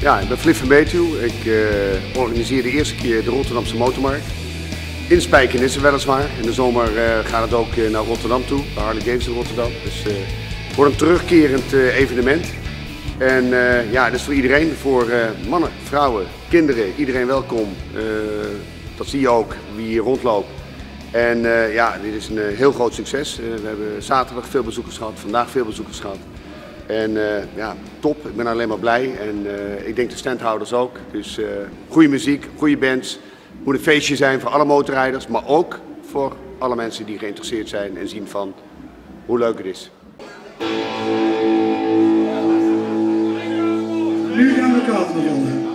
Ja, ik ben Flip van Betuwe. Ik organiseer de eerste keer de Rotterdamse Motormarkt. In Spijkenisse weliswaar. In de zomer gaat het ook naar Rotterdam toe, bij Harley Davidson Rotterdam. Dus het wordt een terugkerend evenement. En ja, dat is voor iedereen, voor mannen, vrouwen, kinderen, iedereen welkom. Dat zie je ook, wie hier rondloopt. En ja, dit is een heel groot succes. We hebben zaterdag veel bezoekers gehad, vandaag veel bezoekers gehad. En ja, top, ik ben alleen maar blij en ik denk de standhouders ook. Dus goede muziek, goede bands. Het moet een feestje zijn voor alle motorrijders, maar ook voor alle mensen die geïnteresseerd zijn en zien van hoe leuk het is. Nu gaan we kaarten begonnen.